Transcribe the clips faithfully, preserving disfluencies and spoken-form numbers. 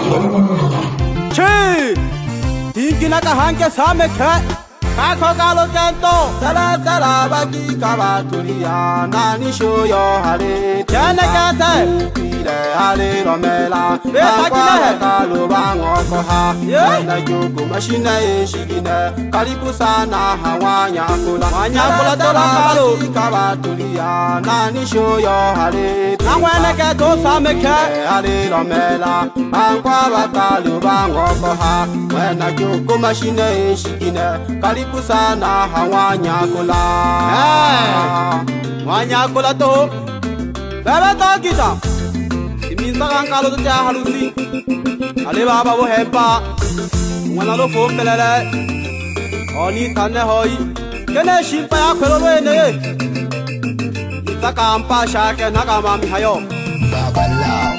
Chi! Tingina ka hanke same khe. Kako kalo kento. Sala sala bagi kabatulia nani shoyo hale. Chane kate. Kire hale romela. Be takile he. Kalu bango koha. Yeah. Na yuko mashina eshigine. Karibu sana hawanya kula. Wanya kula tola kalu. Kabatulia nani shoyo hale. Nangwene ke to same khe. Hale romela. Angwa bakalu bango koha. Na yuko mashina eshigine. Karibu sana hawanya kula. Eh. Wanya kula to. Bebe to kita. Minta kan kalau tu cah halusi, ale baba wo hempa, wana lo fom pelele, oni tanne hoi, kene shimpa ya kwelo lo ene, minta kampa shake nakama mi hayo. Baba lao.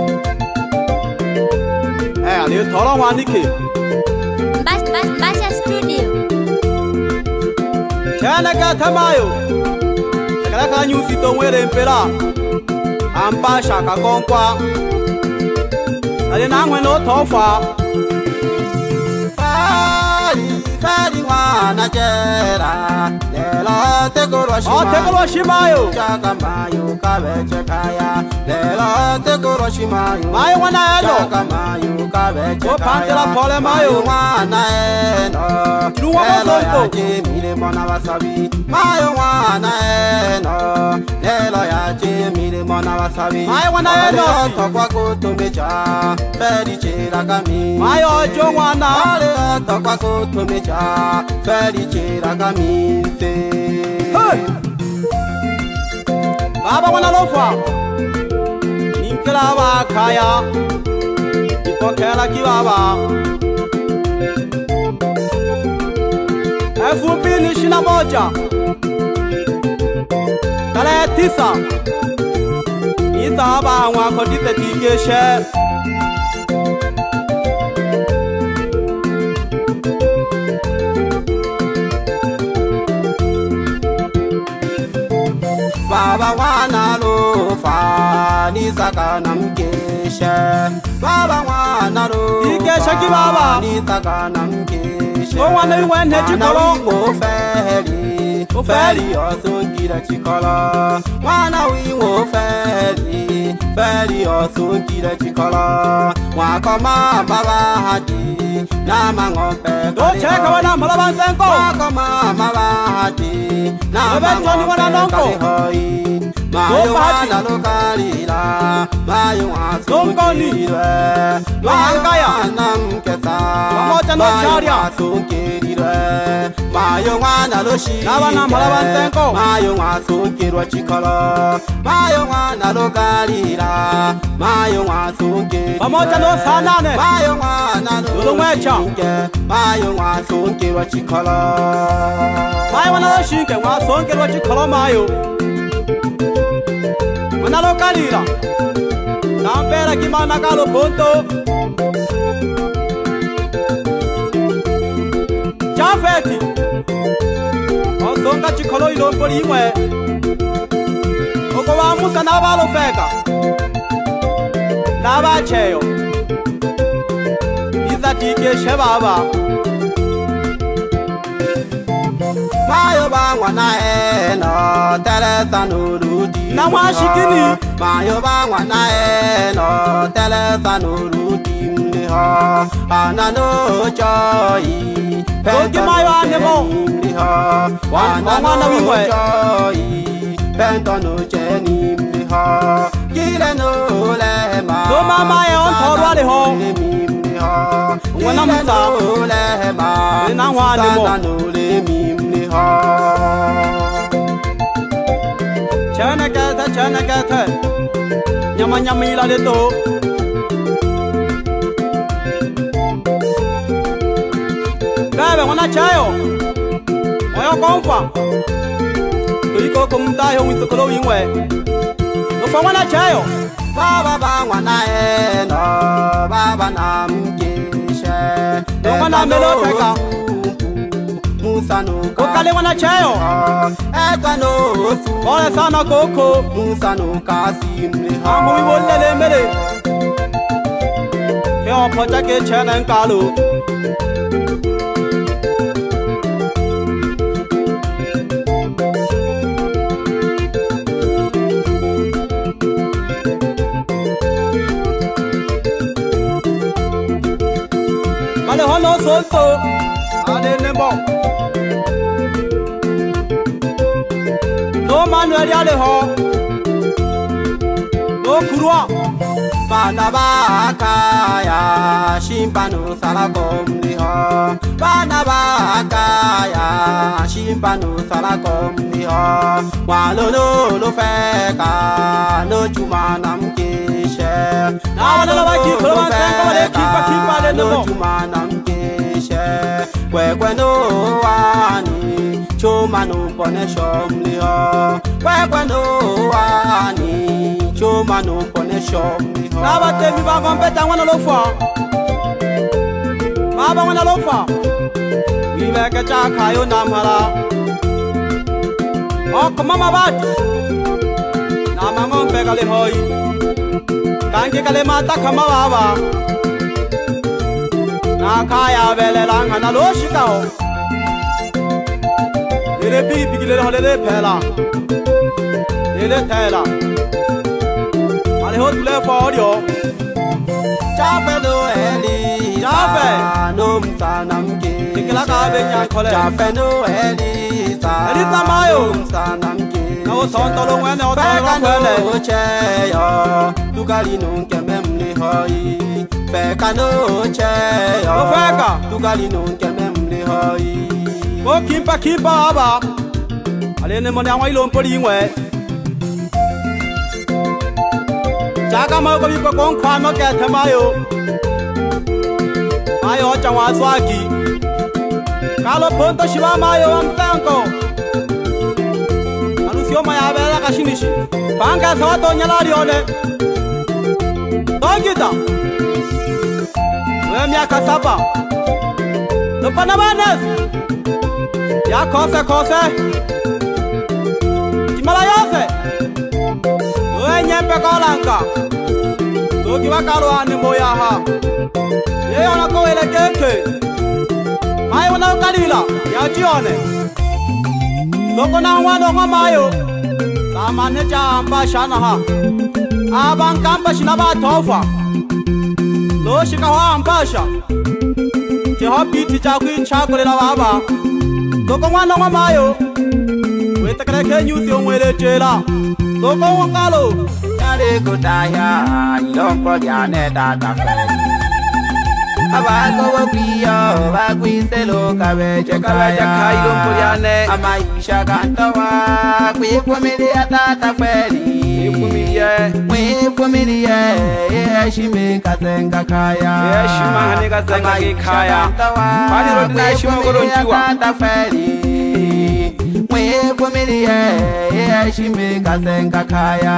Eh, ale tolong wani ke. Bas bas Basha Studio. Chana ka tamayo, kala ka nyusi to mwere mpela. Ampa shaka konkwa ale nangwe no tofa Fari fari wana jera lelo tegoro shimayo o tegoro shimayo chaka mayo kabeche kaya lelo tegoro shimayo mayo wana eno chaka mayo kabeche kaya o pantela pole mayo wana eno luwa mosonko mire mona wasabi mayo wana eno lelo ya mire mona wasabi mayo wana eno tokwa kutumecha feri chira kami mayo ojo wana ale tokwa kutumecha feri chira kami te baba wana lofa ninkela ba kaya ipokela ki baba efupi ni shina moja tarehe tisa Itaba wa kodite tigeshe Baba wana lo fa ni sakana mkeshe Baba wana lo Tigeshe ki baba ni sakana mkeshe O wana iwene chikolo Wana feri Feri osungire chikolo Wana wingo feri Feri osungire chikolo Wakoma baba hati Nama ngompe Do cheka wana malaban senko Wakoma baba hati Nama ngompe kalihoi Mayo wana lokalila Mayo wasungirwe Mayo wana mkesa Mayo wasungirwe Mayo wana loshi Nabana malaban senko Mayo wasungirwa chikolo Mayo wana lokalila Mayo wasungirwe Pamoja no sanane Mayo wana loshi Mayo wasungirwa chikolo Mayo wana loshi ke wasungirwa chikolo mayo Wana lokalila Nampera kimana kalo punto Jafeti Osonga chikolo ilompoli imwe Oko wa musa nabalo feka Naba cheyo Iza tike shebaba Mayo bangwa na eno Teresa nurudi Na washikini Mayo bangwa na eno Teresa nurudi mliho Anano choi Dogi mayo anemo Wanano choi Pento no cheni mliho Kile no lema Do mama e on torwa le ho Wana musa lema Ena wane mo Chana kata chana kata Nyama nyama ila le to Bebe wana chayo Oyo konfa Tuiko kumta yo wisokolo winwe Ufa wana chayo Baba bangwa na eno Baba na mkeshe Wana melo teka Musa no Ukale wana chayo Eka no Ole sana koko Musa no kasi mleha Amu iwole le mele ke o phocha ke chena nkalo male hono sonto ale nembo no manuel yale ho no kurwa bana bakaya shimpano salakomliho bana bakaya shimpano salakomliho walolo lo feka no chumana mkishe na wala la baki ko ba sengo wale kipa kipa le no chumana mkishe kwe kwe no wani chumano pone shomliho kwe kwe no wani chumano pone shomliho Baba temi ba kompeta ngwana lo fa Baba ngwana lo fa Wi ba ka cha khayo nam hala O kama bat Na ma ngom pe ka le hoi Kange ka le mata khama baba Na khaya vele lang hana lo shikao Ele bi bi ki le hole le phela Ele thela Ale ho tule fa audio Chafe no eli Chafe no msanamke Tikila ka be nya khole Chafe no eli sa Eli tamayo msanamke Na o ton to lo ngene o to lo khole o cheyo Tukali no nkembe mli hoi Feka no cheyo O feka Tukali no nkembe mli hoi O kimpa kimpa aba Ale ne mo nya wa ilo mpori ngwe Jaga ma ko bi ko kon kwa no ke thamayo Ayo chawa swagi Kalo ponto shiwa mayo amtanko Alusio maya bela kashinishi Panga sawa to nyala rione Tongita We mi akasaba No panamanes Ya kose kose Kimala yose We nyempe kolanga Doki wakalo ane moya ha Ye ona ko ele keke Mai ona kalila ya jione Loko na wano ngamayo Samane cha amba shana ha Abang kamba shinaba tofa Lo shika wa ambasha Ke hobi ti cha kui cha kole la baba Loko wano ngamayo We takare ke nyusi onwele chela Loko wakalo Yare kutaya ilonko liane data Abago wakiyo wakwiselo kabeche kaya ilonko liane Amaisha kantawa kwi familia tata feli Familia Mwe familia Yeshime kazenga kaya Yeshima hane kazenga kaya Pani rodina yeshima koronchiwa Tata feli Mwe familia Yeshime kazenga kaya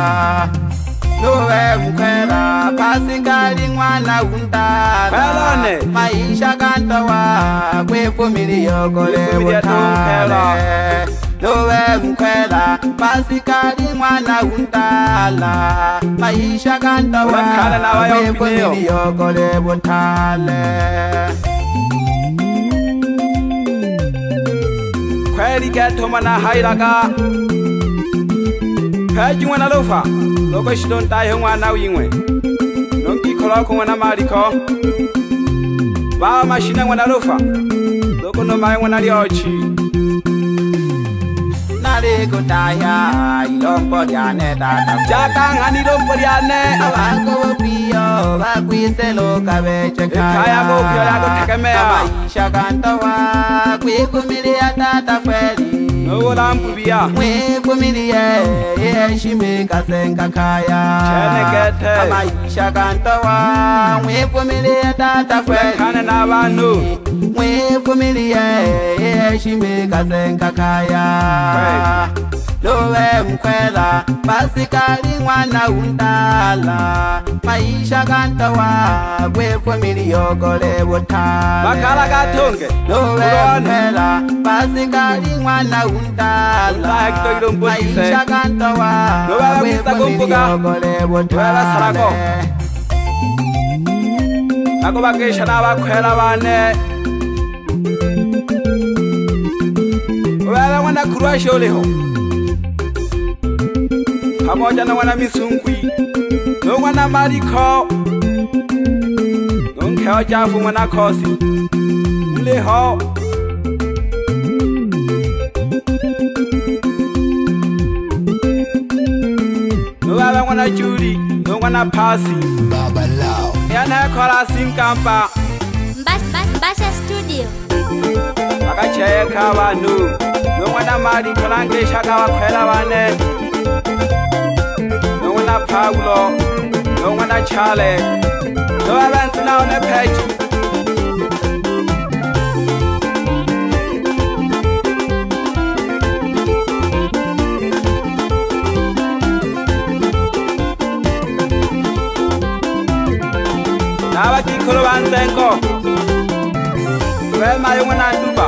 Nowe mkwela Pasikali mwana untala Pelane Maisha kantawa Kwe familia kole utale Nowe mkwela Pasikali mwana untala Maisha kantawa Kwe familia kole utale Kweli geto mana hairaga Kaji mwana lofa Loko shidon tayo mwana wingwe Nongi koloko mwana mariko Bawa mashine mwana lofa Loko no mae mwana liochi Nare kutaya ilompo liane tata Jaka ngani lompo liane Abago wakiyo wakwiselo kabeche kaya Kaya go pyo ya go tekemea Maisha kantawa kwi familia tata feli Nogo lampu biya Mwe familia Yeshime kazenga kaya Chene gete Maisha kantawa Mwe familia tata feli Kane na banu Mwe familia Yeshime kazenga kaya Lowe mkwela Pasikali mwana untala Maisha kantawa Kwe familia kole utale Bakala gatonge Lowe mkwela Pasikali mwana untala Maisha kantawa Kwe familia kole utale Ako ba ke shana ba khwela bane Wa ngwana khurwa shole ho Pamoja na ngwana misungwi no ngwana marikho no nkeo jafu ngwana khosi mle ho No baba ngwana Judy no ngwana Phasi Baba Lao yana khola sinkampa Mbas Mbas Mbasha Studio. Akacheka vanhu no ngwana marikho langesha ka va khwela bane No ngwana Paulo no ngwana Charlie no baba ntsina one page Aba kikolo banzenko Wema yungu na nduba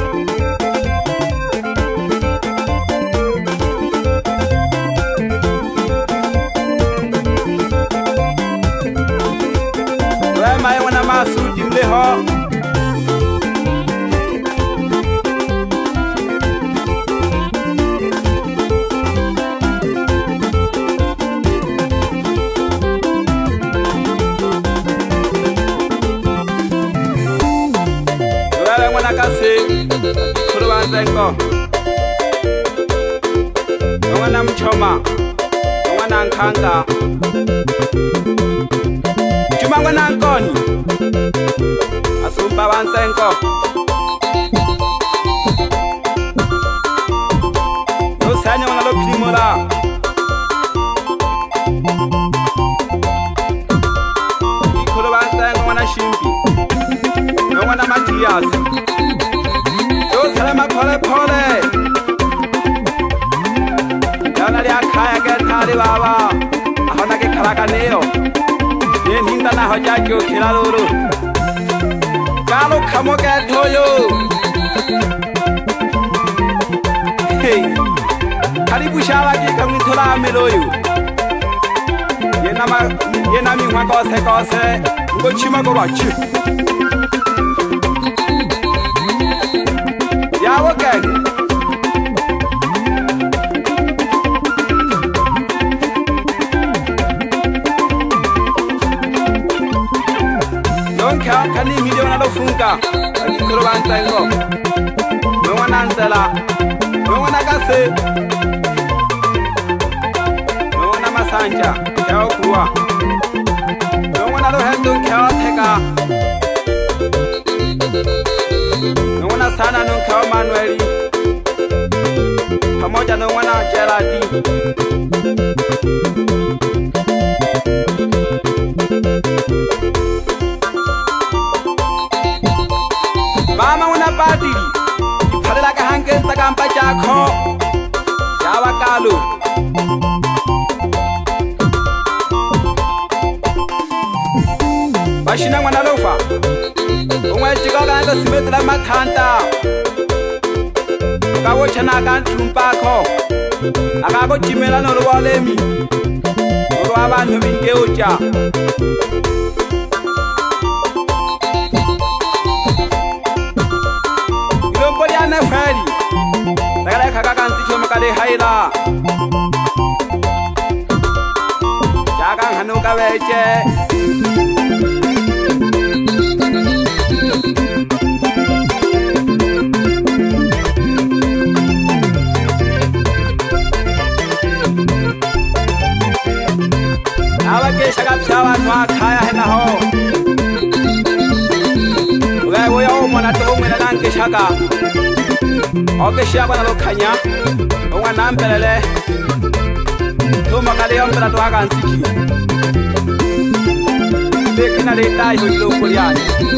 Wema yungu na masudi mleho Zengo Ngwana Mchoma Ngwana Nkanga Juma ngwana Nkoni Asumba Wanzengo Nosanya ngwana Lophimola Ikolo Wanzengo ngwana Shimbi Ngwana Matias Salama pole pole Yana liya khaya ke thali baba ahona ke khalaka neo ye ninda na ho ja kyo khela loro kalo khamo ke thoyo hey khali bushala ke ka mithola meloyo ye nama ye nami ngwa ko se ko se ngo chima ko ba chi Yawo gang Don't count kani million na lofunka Akikolo banzengo No wana nsela No wana kase No wana masanja Yawo kuwa No wana lo hendo kya teka Nungwana sana nungkawa Manueli Pamoja nungwana Gerardi Mama wana badiri Kiphalela ka hankensa kampa jakho Yawa kalu Bashina ngwana lofa Ungwe chikoka nto simetela makhanta Ukawo chana kantumpakho Akako chimela noluwa lemi Noluwa bantu binge uja Ilombo liya nefeli Takale kaka kansi chomo kale haila Jaka nghanuka weche Abakesha kapshawa kwa khaya hena ho Ugai woya umona to umena nankesha ka Okesha kwa nalokhanya Unga nampelele Tuma kale yompela to akansiki Lekina le tai ho ilo koryani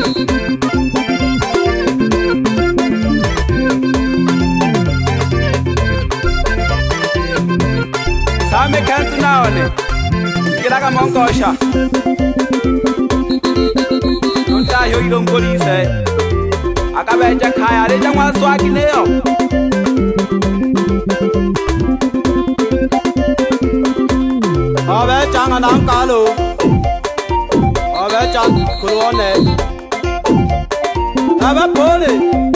Same kantu naone Kila ka mongosha Nunta yo ilongolise Akabeja khaya le jangwa swaki leo Abe changa nang kalu abecha kuruone abe pole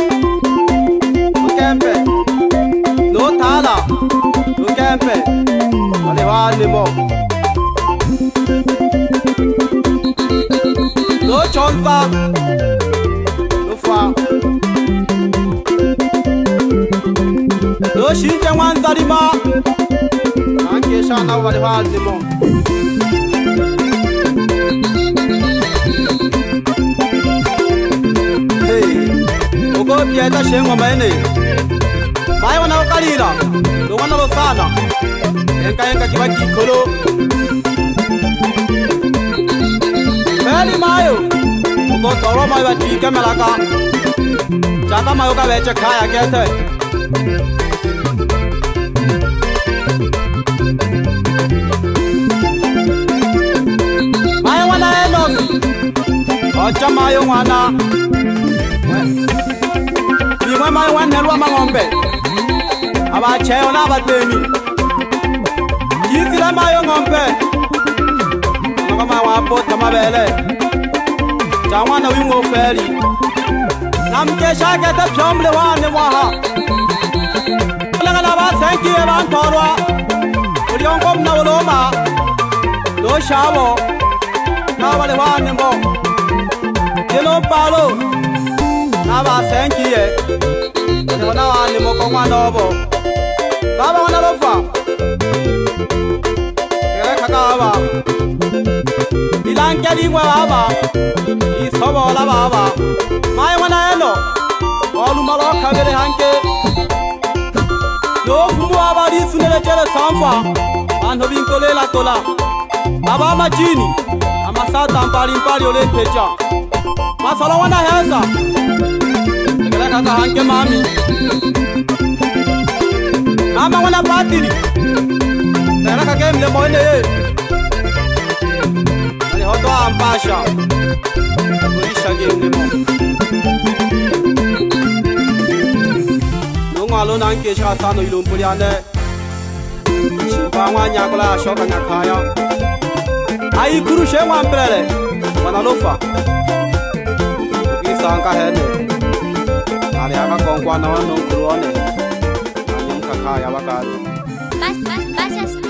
ukempe no thala ukempe wale wale mo no chonfa no fa no shinje wanzalima anke shana wale wale mo Ugo pieta shengwa maene Mai wana ukalila Do wana lo sana Enka enka kiwa kikolo Beli mayo Ugo toro mayo wa chike melaka Chaka mayo ka veche kaya kete Mayo wana enos Ocha mayo wana Iwe mai wane lwa mangombe Aba cheo na bateni Yizile mayo ngombe Nga mai wapo tamabele Changwana wingo feri Namkesha kete pyomle wane waha Lenga laba senki eba ntorwa Uliongo mna uloma Lo shabo Na wale wane mbo Yelo palo Naba senki ye Wana wani moko mwana obo Baba wana lofa Kere kaka baba Ilanke lingwe baba Isobo la baba Mai wana eno Olu maloka vile hanke Yo fumu baba li sunele jele sanfa Anho binkole la tola Baba majini Amasata mpali mpali ole pecha Masala wana heza Kere kaka hanke mami Mama wana patiri Kere kaka mle moene ye Ali hoto ampasha Kurisha gemle mo Nunga lo nanke shaka sano ilumpuli ane Shipa wanya kula shoka nyakaya Ai kurushe wamprele Wana lofa Kisanga hene Ali aka kongwa na wano kuruone Anyam kakaya wakalo Basha Studio.